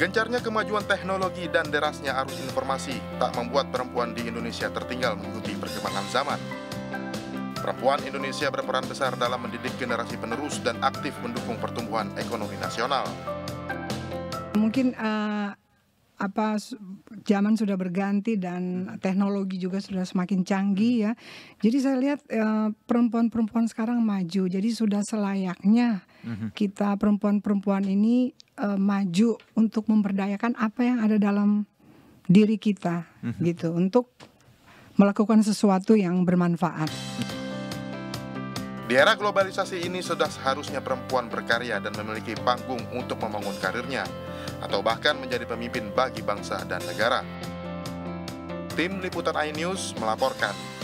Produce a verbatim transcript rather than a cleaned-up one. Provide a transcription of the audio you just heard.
Gencarnya kemajuan teknologi dan derasnya arus informasi tak membuat perempuan di Indonesia tertinggal mengikuti perkembangan zaman. Perempuan Indonesia berperan besar dalam mendidik generasi penerus dan aktif mendukung pertumbuhan ekonomi nasional. Mungkin uh, apa zaman sudah berganti dan teknologi juga sudah semakin canggih ya. Jadi saya lihat uh, perempuan-perempuan sekarang maju. Jadi sudah selayaknya kita perempuan-perempuan ini uh, maju untuk memberdayakan apa yang ada dalam diri kita gitu, untuk melakukan sesuatu yang bermanfaat. Di era globalisasi ini sudah seharusnya perempuan berkarya dan memiliki panggung untuk membangun karirnya, atau bahkan menjadi pemimpin bagi bangsa dan negara. Tim Liputan iNews melaporkan.